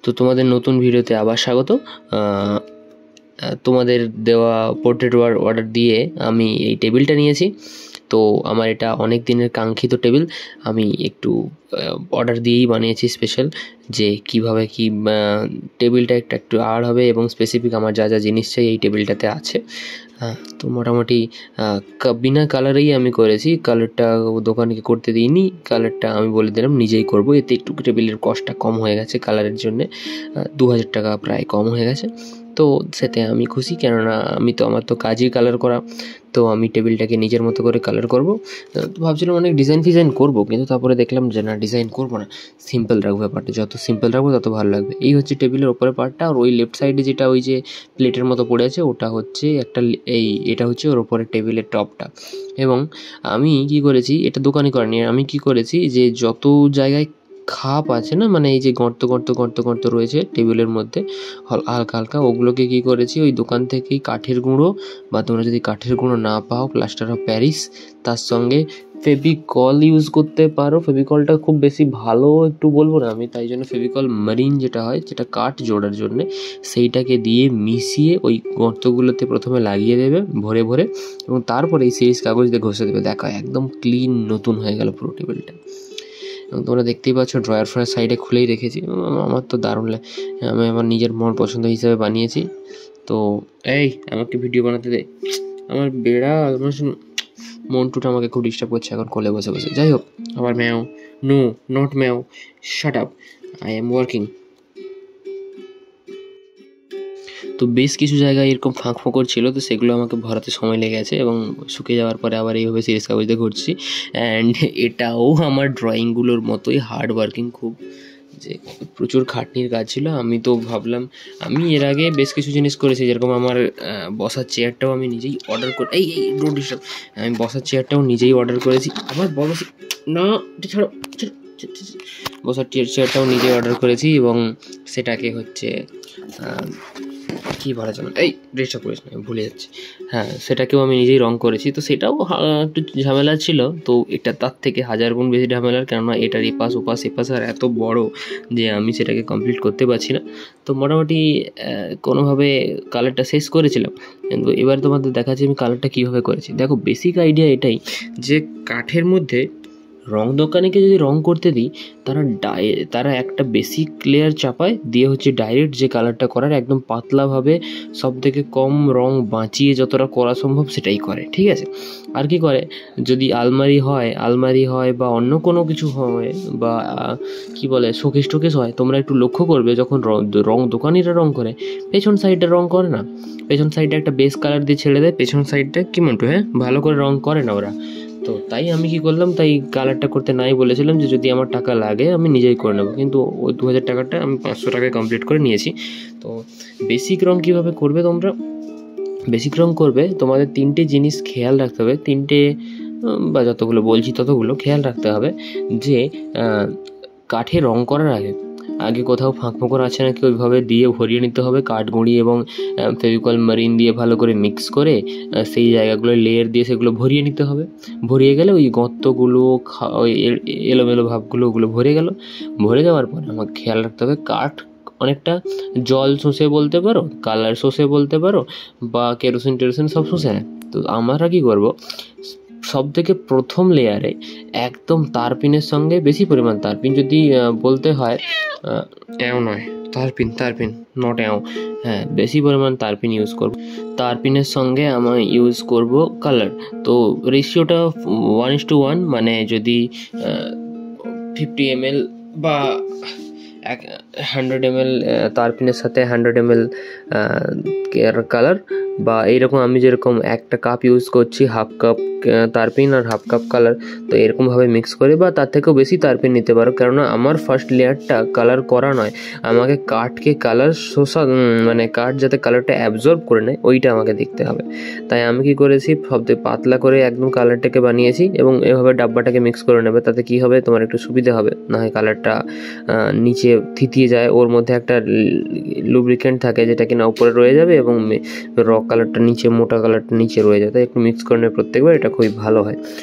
তো তোমাদের নতুন ভিডিওতে আবার স্বাগত। তোমাদের দেওয়া পোর্ট্রেট অর্ডার দিয়ে আমি এই টেবিলটা নিয়েছি। তো আমার এটা অনেক দিনের কাঙ্ক্ষিত টেবিল। আমি একটু অর্ডার দিয়েই বানিয়েছি স্পেশাল, যে কীভাবে কি টেবিলটা একটু আড় হবে এবং স্পেসিফিক আমার যা যা জিনিস চাই এই টেবিলটাতে আছে। তো মোটামুটি বিনা কালারেই আমি করেছি, কালারটা দোকানকে করতে দিইনি, কালারটা আমি বলে দিলাম নিজেই করব। এতে একটু টেবিলের কস্টটা কম হয়ে গেছে, কালারের জন্যে 2000 টাকা প্রায় কম হয়ে গেছে। তো সেতে আমি খুশি, কেননা আমার তো কাজই কালার করা। তো আমি টেবিলটাকে নিজের মতো করে কালার করব। ভাবছিলাম অনেক ডিজাইন করব, কিন্তু তারপরে দেখলাম যে না, ডিজাইন করব না, সিম্পল রাখবো ব্যাপারটা। যত সিম্পল রাখবো তত ভালো লাগবে। এই হচ্ছে টেবিলের ওপরের পার্টটা, আর ওই লেফট সাইডে যেটা ওই যে প্লেটের মতো পড়ে আছে ওটা হচ্ছে এটা হচ্ছে ওর ওপরে টেবিলের টপটা। এবং আমি কি করেছি, এটা দোকানে করিনি, আমি কি করেছি যে যত জায়গায় খাপ আছে না, মানে এই যে গর্ত রয়েছে টেবিলের মধ্যে হালকা, ওগুলোকে কি করেছি ওই দোকান থেকেই কাঠের গুঁড়ো, বা তোমরা যদি কাঠের গুঁড়ো না পাও প্লাস্টার অফ প্যারিস, তার সঙ্গে ফেভিকল ইউজ করতে পারো। ফেভিকলটা খুব বেশি ভালো একটু বলবো না আমি, তাই জন্য ফেভিকল মারিন যেটা হয়, যেটা কাঠ জোড়ার জন্যে, সেইটাকে দিয়ে মিশিয়ে ওই গর্তগুলোতে প্রথমে লাগিয়ে দেবে ভরে এবং তারপরে এই সিরিজ কাগজ দিয়ে ঘষে দেবে। দেখো একদম ক্লিন নতুন হয়ে গেল পুরো টেবিলটা। এবং তোমরা দেখতেই পাচ্ছ ড্রয়ার সাইডে খুলেই রেখেছি। আমার তো দারুণ লাগে, আমি আমার নিজের মন পছন্দ হিসাবে বানিয়েছি। তো এই আমাকে ভিডিও বানাতে দে, আমার বেড়া মন্টুটা আমাকে খুব ডিস্টার্ব করছে এখন কোলে বসে। যাই হোক, আবার meow, no not meow, shut up, I am working. তো বেশ কিছু জায়গায় এরকম ফাঁক ফোঁকর ছিল, তো সেগুলো আমাকে ভরাতে সময় লেগে গেছে এবং শুকিয়ে যাওয়ার পরে আবার এইভাবে সিরিজ কাগজ দিয়ে ঘুরছি। অ্যান্ড এটাও আমার ড্রয়িংগুলোর মতোই হার্ড ওয়ার্কিং, খুব যে প্রচুর খাটনির কাজ ছিল। আমি তো ভাবলাম, আমি এর আগে বেশ কিছু জিনিস করেছি, যেরকম আমার বসার চেয়ারটাও আমি নিজেই অর্ডার করে, আমি বসার চেয়ারটাও নিজেই অর্ডার করেছি। আবার ছাড়ো, বসার চেয়ারটাও নিজেই অর্ডার করেছি এবং সেটাকে হচ্ছে কী বলা যাবে, ডিস্টার্ব করিস না, ভুলে যাচ্ছি। হ্যাঁ, সেটাকেও আমি নিজেই রং করেছি। তো সেটাও একটু ঝামেলা ছিল, তো এটা তার থেকে 1000 গুণ বেশি ঝামেলার, কেননা এটার এপাশ আর এত বড় যে আমি সেটাকে কমপ্লিট করতে পারছি না। তো মোটামুটি কোনোভাবে কালারটা শেষ করেছিলাম, কিন্তু এবার তোমাদের দেখাচ্ছি আমি কালারটা কীভাবে করেছি। দেখো, বেসিক আইডিয়া এটাই যে কাঠের মধ্যে রং দোকানিকে যদি রং করতে দিই, তারা একটা বেসিক লেয়ার চাপায় দিয়ে হচ্ছে ডাইরেক্ট যে কালারটা করার, একদম পাতলাভাবে সব থেকে কম রং বাঁচিয়ে যতটা করা সম্ভব সেটাই করে, ঠিক আছে। আর কি করে, যদি আলমারি হয় বা অন্য কোনো কিছু হয়, বা কি বলে শোকেস টোকেস হয়, তোমরা একটু লক্ষ্য করবে যখন রং দোকানিরা রং করে, পেছন সাইডটা রং করে না, পেছন সাইডটা একটা বেস কালার দিয়ে ছেড়ে দেয়, পেছন সাইডটা কি মন্টু, ভালো করে রং করে না ওরা। তো তাই আমি কি করলাম, তাই কালারটা করতে নাই বলেছিলাম যে যদি আমার টাকা লাগে আমি নিজেই করে নেবো, কিন্তু ওই 2000 টাকাটা আমি 500 টাকায় কমপ্লিট করে নিয়েছি। তো বেসিক রং কীভাবে করবে তোমরা, বেসিক রং করবে তোমাদের 3টে জিনিস খেয়াল রাখতে হবে, 3টে বা যতগুলো বলছি ততগুলো খেয়াল রাখতে হবে। যে কাঠে রং করার আগে কোথাও ফাঁক ফোঁকর আছে নাকি ওইভাবে দিয়ে ভরিয়ে নিতে হবে, কাঠ গুঁড়ি এবং ফেভিকল মারিন দিয়ে ভালো করে মিক্স করে সেই জায়গাগুলো লেয়ার দিয়ে সেগুলো ভরিয়ে নিতে হবে। ভরিয়ে গেলে ওই গর্তগুলো, ওই এলোমেলো ভাবগুলো, ওগুলো ভরে যাওয়ার পরে আমাকে খেয়াল রাখতে হবে কাঠ অনেকটা জল শোষে বলতে পারো, কালার শোষে বলতে পারো, বা কেরোসিন সব শোষে নেয়। তো আমরা কি করব, সব থেকে প্রথম লেয়ারে একদম তারপিনের সঙ্গে বেশি পরিমাণ তারপিন, যদি বলতে হয় তারপিন নট বেশি পরিমাণ তারপিন ইউজ করব। তারপিনের সঙ্গে আমি ইউজ করব কালার। তো রেশিওটা 1:1, মানে যদি 50 ml বা 100 ml তারপিনের সাথে 100 ml কালার, বা এইরকম আমি যেরকম একটা কাপ ইউজ করছি, হাফ কাপ তারপিন আর হাফ কাপ কালার, তো এরকমভাবে মিক্স করে, বা তার থেকেও বেশি তারপিন নিতে পারো, কেননা আমার ফার্স্ট লেয়ারটা কালার করা নয়, আমাকে কাঠকে কালার মানে কাঠ যাতে কালারটা অ্যাবজর্ব করে নেয় ওইটা আমাকে দেখতে হবে। তাই আমি কি করেছি, সবথেকে পাতলা করে একদম কালারটাকে বানিয়েছি এবং এভাবে ডাব্বাটাকে মিক্স করে নেবে। তাতে কি হবে, তোমার একটু সুবিধা হবে, না হয় কালারটা নিচে থিতিয়ে যায়, ওর মধ্যে একটা লুব্রিকেন্ট থাকে যেটা কিনা উপরে রয়ে যাবে এবং র কালারটা নিচে, মোটা কালারটা নিচে রয়ে যায়, তাই একটু মিক্স করে নেবে প্রত্যেকবার, এটা খুবই ভালো হয়। তো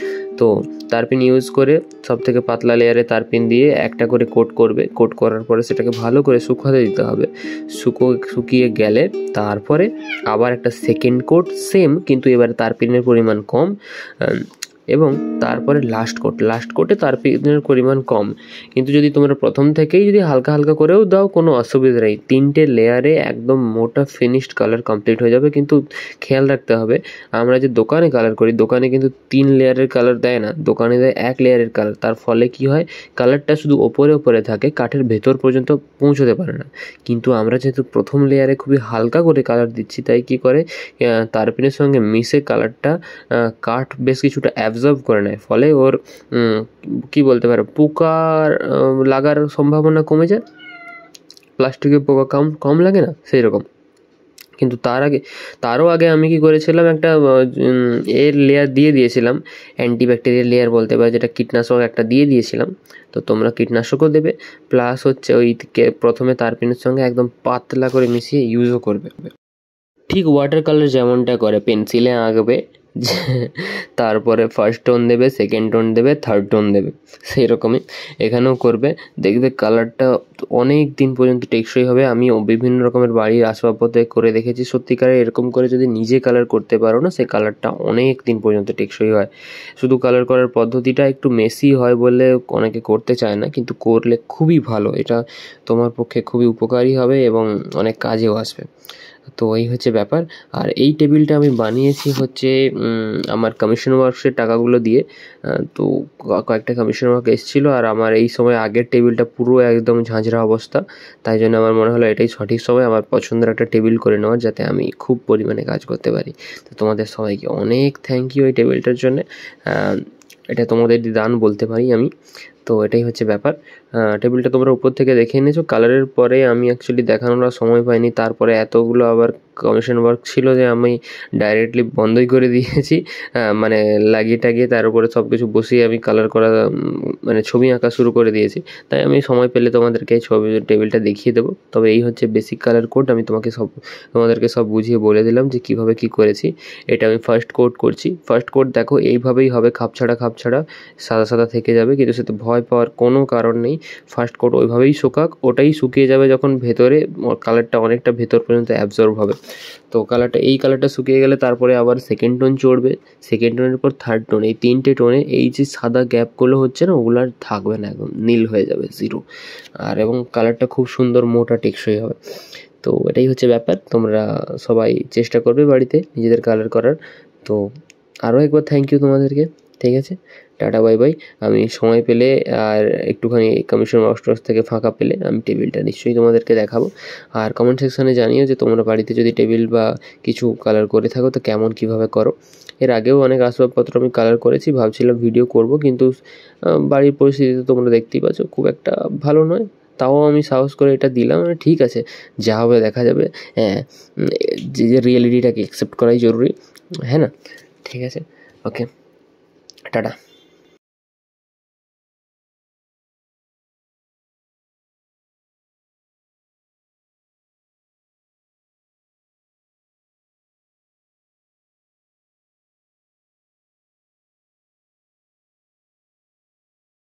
তো তারপিন ইউজ করে সবথেকে পাতলা লেয়ারে তারপিন দিয়ে একটা করে কোট করবে। কোট করার পরে সেটাকে ভালো করে শুকাতে দিতে হবে। শুকিয়ে গেলে তারপরে আবার একটা সেকেন্ড কোট সেম, কিন্তু এবারে তারপিনের পরিমাণ কম, এবং তারপরে লাস্ট কোটে তারপিনের পরিমাণ কম। কিন্তু যদি তোমরা প্রথম থেকেই যদি হালকা হালকা করেও দাও কোনো অসুবিধা নেই, 3টে লেয়ারে একদম মোটা ফিনিশড কালার কমপ্লিট হয়ে যাবে। কিন্তু খেয়াল রাখতে হবে, আমরা যে দোকানে কালার করি, দোকানে কিন্তু 3 লেয়ারের কালার দেয় না, দোকানে দেয় 1 লেয়ারের কালার। তার ফলে কি হয়, কালারটা শুধু ওপরে থাকে, কাঠের ভেতর পর্যন্ত পৌঁছতে পারে না। কিন্তু আমরা যেহেতু প্রথম লেয়ারে খুবই হালকা করে কালার দিচ্ছি, তাই কি করে তারপিনের সঙ্গে মিশে কালারটা কাঠ বেশ কিছুটা অ্যাবজর্ব করে নেয়। ফলে ওর কি বলতে পারো, পোকার লাগার সম্ভাবনা কমে যায়। প্লাস্টিকে পোকা কম লাগে না, সেই রকম। কিন্তু তারও আগে আমি কি করেছিলাম, একটা এর লেয়ার দিয়ে দিয়েছিলাম, অ্যান্টিব্যাকটেরিয়াল লেয়ার বলতে পারো, যেটা কীটনাশক একটা দিয়ে দিয়েছিলাম। তো তোমরা কীটনাশকও দেবে, প্লাস হচ্ছে ওই প্রথমে তারপিনের সঙ্গে একদম পাতলা করে মিশিয়ে ইউজও করবে। ঠিক ওয়াটার কালার যেমনটা করে, পেন্সিলে আঁকবে, তারপরে ফার্স্ট টোন দেবে, সেকেন্ড টোন দেবে, থার্ড টোন দেবে, সেই রকমই এখানেও করবে। দেখবে কালারটা অনেক দিন পর্যন্ত টেকসই হবে। আমি বিভিন্ন রকমের বাড়ির আসবাবপত্রে করে দেখেছি, সত্যিকারে এরকম করে যদি নিজে কালার করতে পারো না, সেই কালারটা অনেক দিন পর্যন্ত টেকসই হয়। শুধু কালার করার পদ্ধতিটা একটু মেসি হয় বলে অনেকে করতে চায় না, কিন্তু করলে খুবই ভালো, এটা তোমার পক্ষে খুবই উপকারী হবে এবং অনেক কাজেও আসবে। তো এই হচ্ছে ব্যাপার। আর এই টেবিলটা আমি বানিয়েছি হচ্ছে আমার কমিশন ওয়ার্কসের টাকাগুলো দিয়ে। তো কয়েকটা কমিশন ওয়ার্ক এসেছিলো, আর আমার এই সময় আগের টেবিলটা পুরো একদম ঝাঁঝরা অবস্থা, তাই জন্য আমার মনে হলো এটাই সঠিক সময় আমার পছন্দের একটা টেবিল করে নেওয়ার, যাতে আমি খুব পরিমাণে কাজ করতে পারি। তো তোমাদের সবাইকে অনেক থ্যাংক ইউ এই টেবিলটার জন্যে, এটা তোমাদের দান বলতে পারি আমি। তো এটাই হচ্ছে ব্যাপার। টেবিলটা তোমরা উপর থেকে দেখে নিয়েছো। কালারের পরে আমি অ্যাকচুয়ালি দেখানোর সময় পাইনি, তারপরে এতগুলো আবার কমিশন ওয়ার্ক ছিল যে আমি ডাইরেক্টলি বন্ধই করে দিয়েছি, মানে লাগিয়ে টাগিয়ে তার উপরে সব কিছু বসিয়ে আমি কালার করা মানে ছবি আঁকা শুরু করে দিয়েছি। তাই আমি সময় পেলে তোমাদেরকে এই টেবিলটা দেখিয়ে দেবো। তবে এই হচ্ছে বেসিক কালার কোড, আমি তোমাদেরকে সব বুঝিয়ে বলে দিলাম যে কীভাবে কী করেছি। এটা আমি ফার্স্ট কোট করছি। ফার্স্ট কোট দেখো এইভাবেই হবে, খাপছাড়া সাদা থেকে যাবে, কিন্তু সেটা ভয় পাওয়ার কোনো কারণ নেই। ফার্স্ট কোট ওইভাবেই শোকাক, ওটাই শুকিয়ে যাবে যখন ভেতরে কালারটা অনেকটা ভেতর পর্যন্ত অ্যাবজর্ব হবে। তো এই কালারটা শুকিয়ে গেলে তারপরে আবার সেকেন্ড টোন চড়বে, সেকেন্ড টোনের পর থার্ড টোন। এই 3টে টোনে এই যে সাদা গ্যাপগুলো হচ্ছে না, ওগুলো আর থাকবে না, একদম নীল হয়ে যাবে, জিরো। আর এবং কালারটা খুব সুন্দর মোটা টেকসই হবে। তো এটাই হচ্ছে ব্যাপার। তোমরা সবাই চেষ্টা করবে বাড়িতে নিজেদের কালার করার। তো আরও একবার থ্যাংক ইউ তোমাদেরকে। ঠিক আছে, টাটা বাই বাই। আমি সময় পেলে আর একটুখানি কমিশন ওয়ার্কস থেকে ফাঁকা পেলে আমি টেবিলটা নিশ্চয়ই তোমাদেরকে দেখাবো। আর কমেন্ট সেকশানে জানিও যে তোমরা বাড়িতে যদি টেবিল বা কিছু কালার করে থাকো তো কীভাবে করো। এর আগেও অনেক আসবাবপত্র আমি কালার করেছি, ভাবছিলাম ভিডিও করব, কিন্তু বাড়ির পরিস্থিতিতে তোমরা দেখতেই পাচ্ছ খুব একটা ভালো নয়। তাও আমি সাহস করে এটা দিলাম, ঠিক আছে, যা হবে দেখা যাবে। হ্যাঁ, যে রিয়েলিটিটাকে অ্যাকসেপ্ট করাই জরুরি, হ্যাঁ না? ঠিক আছে, ওকে, টাটা।